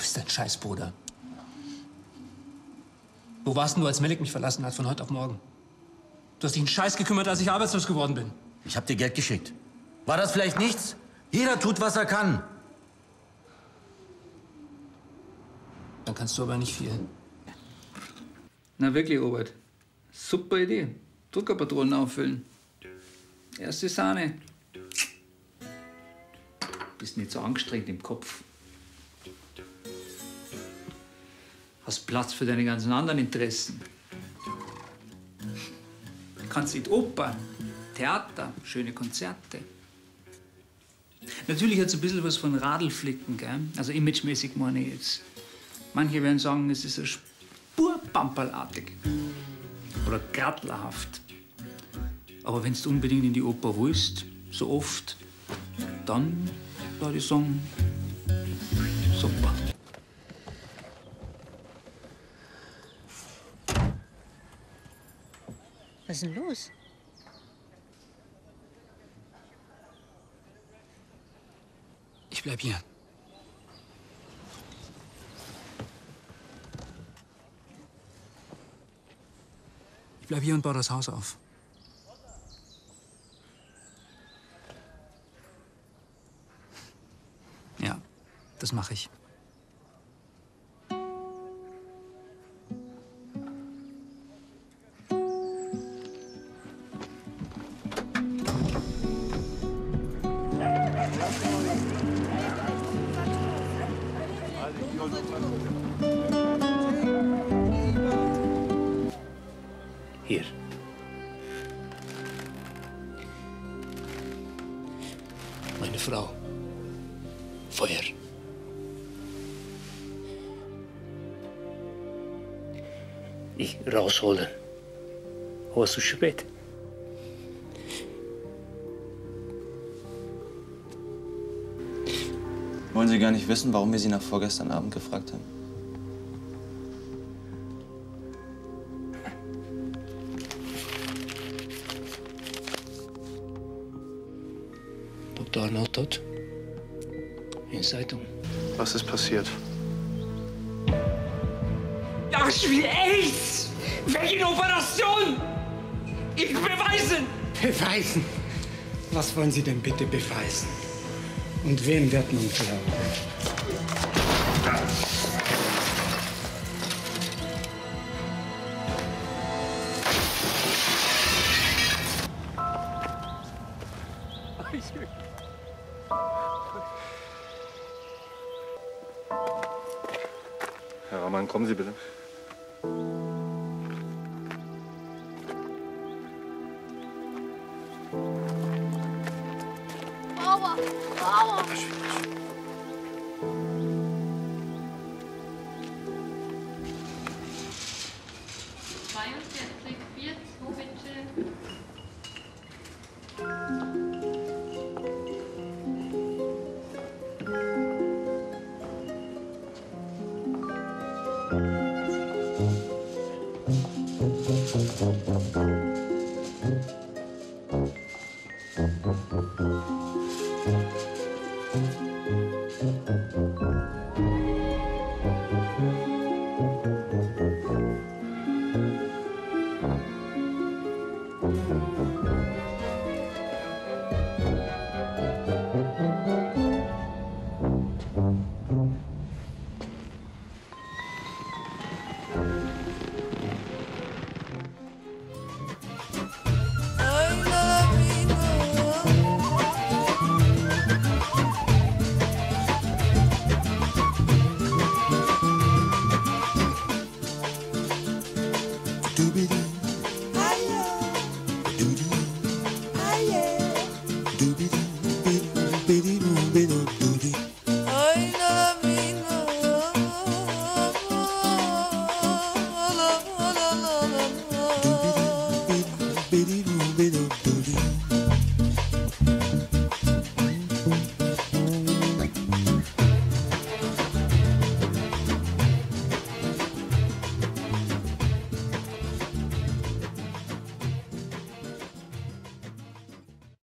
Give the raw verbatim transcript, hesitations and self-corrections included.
bist ein Scheißbruder. Wo warst denn du, als Melik mich verlassen hat, von heute auf morgen? Du hast dich einen Scheiß gekümmert, als ich arbeitslos geworden bin. Ich hab dir Geld geschickt. War das vielleicht nichts? Jeder tut, was er kann. Dann kannst du aber nicht viel. Na wirklich, Robert. Super Idee. Druckerpatronen auffüllen. Erste Sahne. Bist nicht so angestrengt im Kopf. Hast Platz für deine ganzen anderen Interessen. Du kannst in die Oper, Theater, schöne Konzerte. Natürlich hat es ein bisschen was von Radlflicken, gell? Also imagemäßig meine ich jetzt. Manche werden sagen, es ist ein Spur pamperlartig oder grattlerhaft. Aber wenn du unbedingt in die Oper willst, so oft, dann würde ich sagen, super. Was ist denn los? Ich bleib hier. Ich bleib hier und baue das Haus auf. Ja, das mache ich. Hier. Meine Frau. Feuer. Ich rausholen. Aber es ist zu spät. Wollen Sie gar nicht wissen, warum wir Sie nach vorgestern Abend gefragt haben? Doktor Arnaud tot. In Zeitung. Was ist passiert? Ach, ich will AIDS! Wegen Operation! Ich beweisen! Beweisen? Was wollen Sie denn bitte beweisen? Und wem wird nun glauben? Herr Rahman, kommen Sie bitte. Aua! Aua!